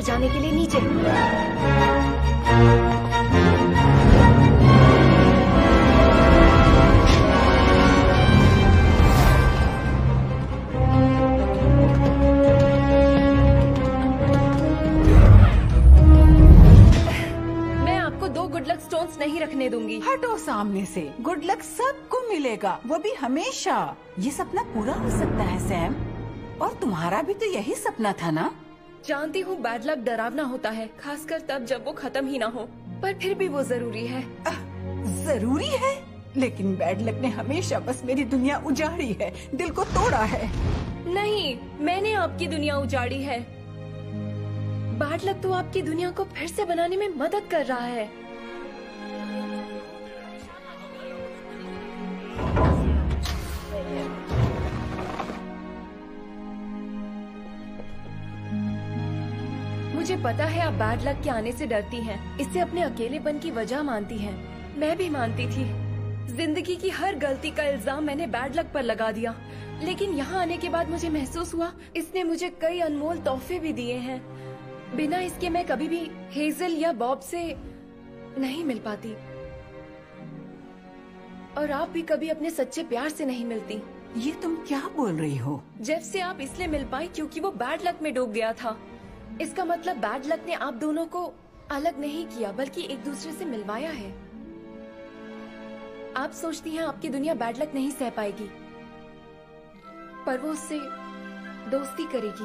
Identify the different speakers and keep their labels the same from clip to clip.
Speaker 1: ऊपर जाने के लिए नीचे। मैं आपको 2 गुड लक स्टोन्स नहीं रखने दूंगी।
Speaker 2: हटो सामने से। गुड लक सबको मिलेगा, वो भी हमेशा। ये सपना पूरा हो सकता है सैम, और तुम्हारा भी तो यही सपना था ना?
Speaker 1: जानती हूँ बैड लक डरावना होता है, खासकर तब जब वो खत्म ही ना हो, पर फिर भी वो जरूरी है।
Speaker 2: जरूरी है, लेकिन बैड लक ने हमेशा बस मेरी दुनिया उजाड़ी है, दिल को तोड़ा है।
Speaker 1: नहीं, मैंने आपकी दुनिया उजाड़ी है। बैड लक तो आपकी दुनिया को फिर से बनाने में मदद कर रहा है। मुझे पता है आप बैड लक के आने से डरती हैं, इसे अपने अकेलेपन की वजह मानती हैं। मैं भी मानती थी। जिंदगी की हर गलती का इल्जाम मैंने बैड लक पर लगा दिया, लेकिन यहाँ आने के बाद मुझे महसूस हुआ इसने मुझे कई अनमोल तोहफे भी दिए हैं। बिना इसके मैं कभी भी हेजल या बॉब से नहीं मिल पाती, और आप भी कभी अपने सच्चे प्यार से नहीं मिलती।
Speaker 2: ये तुम क्या बोल रही हो?
Speaker 1: जेफ से आप इसलिए मिल पाई क्योंकि वो बैड लक में डूब गया था। इसका मतलब बैड लक ने आप दोनों को अलग नहीं किया, बल्कि एक दूसरे से मिलवाया है। आप सोचती हैं आपकी दुनिया बैड लक नहीं सह पाएगी, पर वो उससे दोस्ती करेगी।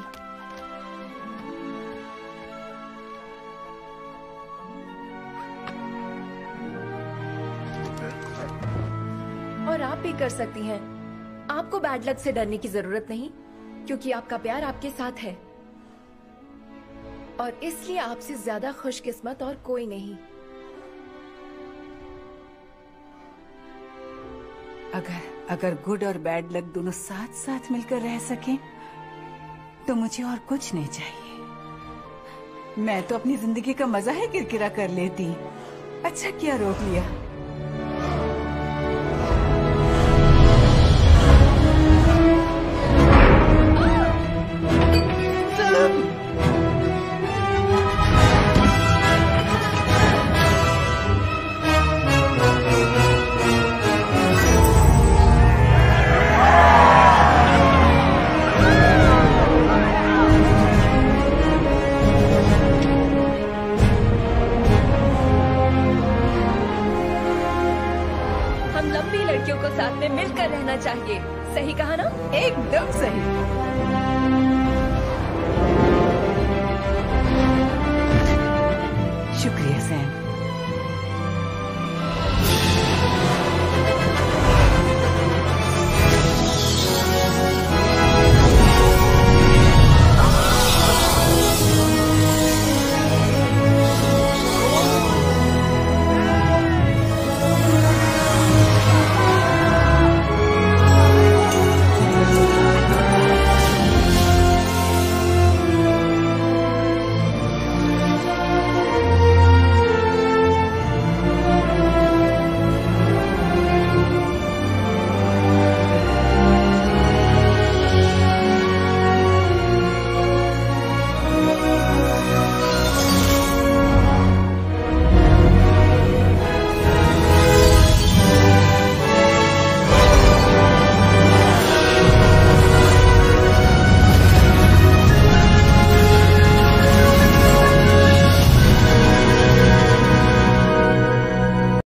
Speaker 1: और आप भी कर सकती हैं। आपको बैड लक से डरने की जरूरत नहीं, क्योंकि आपका प्यार आपके साथ है, और इसलिए आपसे ज्यादा खुशकिस्मत और कोई नहीं।
Speaker 2: अगर गुड और बैड लक दोनों साथ साथ मिलकर रह सकें, तो मुझे और कुछ नहीं चाहिए। मैं तो अपनी जिंदगी का मजा है किरकिरा कर लेती। अच्छा किया रोक लिया।
Speaker 1: लड़कियों को साथ में मिलकर रहना चाहिए। सही कहा ना?
Speaker 2: एकदम सही।